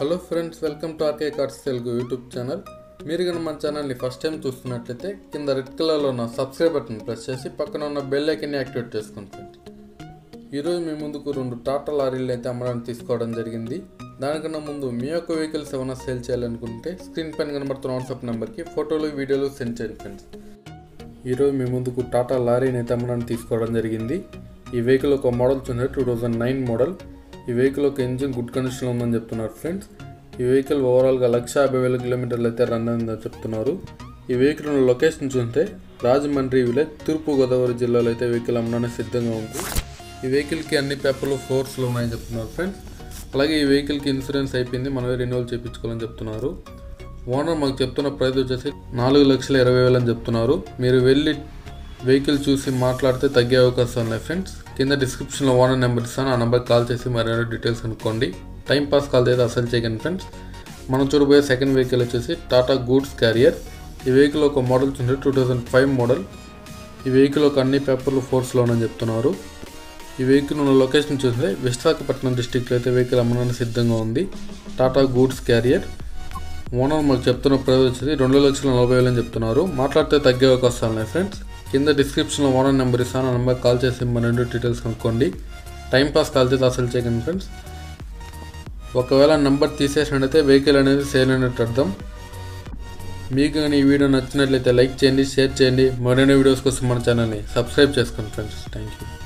Hello friends, welcome to RK cars Telugu YouTube channel. మీరు కనుక మన ఛానల్ని ఫస్ట్ టైం చూస్తున్నట్లయితే కింద రెడ్ కలర్లో ఉన్న సబ్స్క్రైబ్ బటన్ ప్రెస్ చేసి పక్కన ఉన్న బెల్ ఐకాన్ని యాక్టివేట్ చేసుకోండి ఫ్రెండ్స్. ఈరోజు మీ ముందుకు 2 టాటా లారీలు అయితే అమ్మడానికి తీసుకోవడం జరిగింది. దానికన్నా ముందు మీ యొక్క వెహికల్స్ ఏమైనా సేల్ చేయాలనుకుంటే స్క్రీన్ పైన కనబడుతున్న వాట్సాప్ నెంబర్కి ఫోటోలు వీడియోలు సెండ్ చేయండి ఫ్రెండ్స్. ఈరోజు మీ ముందుకు టాటా లారీని అయితే అమ్మడానికి తీసుకోవడం జరిగింది. ఈ వెహికల్ ఒక మోడల్ చూస్తే 2009 మోడల్. ఈ వెహికల్ ఒక ఇంజిన్ గుడ్ కండిషన్లో ఉందని చెప్తున్నారు ఫ్రెండ్స్. ఈ వెహికల్ ఓవరాల్గా 150,000 కిలోమీటర్లు అయితే రన్ అయిందని చెప్తున్నారు. ఈ వెహికల్ ఉన్న లొకేషన్ చూస్తే రాజమండ్రి విలేజ్, తూర్పుగోదావరి జిల్లాలో అయితే వెహికల్ అమ్మడానికి సిద్ధంగా ఉంది. ఈ వెహికల్కి అన్ని పేపర్లు ఫోర్స్లో ఉన్నాయని చెప్తున్నారు ఫ్రెండ్స్. అలాగే ఈ వెహికల్కి ఇన్సూరెన్స్ అయిపోయింది, మనమే రెన్యువల్ చేయించుకోవాలని చెప్తున్నారు. ఓనర్ మాకు చెప్తున్న ప్రైస్ వచ్చేసి 4,20,000 అని చెప్తున్నారు. మీరు వెళ్ళి వెహికల్ చూసి మాట్లాడితే తగ్గే అవకాశం ఉన్నాయి ఫ్రెండ్స్. కింద డిస్క్రిప్షన్లో ఓనర్ నెంబర్ ఇస్తాను, ఆ నెంబర్కి కాల్ చేసి మరిన్ని డీటెయిల్స్ కనుక్కోండి. టైం పాస్ కాల్ అయితే అసలు చేయకండి ఫ్రెండ్స్. మనం చూడబోయే సెకండ్ వెహికల్ వచ్చేసి టాటా గూడ్స్ క్యారియర్. ఈ వెహికల్ ఒక మోడల్ చూస్తే 2005 మోడల్. ఈ వెహికల్ ఒక అన్ని పేపర్లు ఫోర్స్లో అని చెప్తున్నారు. ఈ వెహికల్ ఉన్న లొకేషన్ చూస్తే విశాఖపట్నం డిస్టిక్లో అయితే వెహికల్ అమ్మడానికి సిద్ధంగా ఉంది. Tata goods carrier. ఓనర్ మాకు చెప్తున్న ప్రైస్ వచ్చేసి 2,40,000 అని చెప్తున్నారు. మాట్లాడితే తగ్గే అవకాశాలు ఉన్నాయి ఫ్రెండ్స్. కింద డిస్క్రిప్షన్లో ఓనర్ నెంబర్ ఇస్తాను, ఆ నెంబర్ కాల్ చేసి మన 2 డీటెయిల్స్ కనుక్కోండి. టైం పాస్ కాల్ చేసి అసలు చేయకండి ఫ్రెండ్స్. ఒకవేళ నెంబర్ తీసేసినట్టయితే వెహికల్ అనేది సేల్ అయినట్టు అర్థం. మీకు కానీ ఈ వీడియో నచ్చినట్లయితే లైక్ చేయండి, షేర్ చేయండి. మరిన్ని వీడియోస్ కోసం మన ఛానల్ని సబ్స్క్రైబ్ చేసుకోండి ఫ్రెండ్స్. Thank you.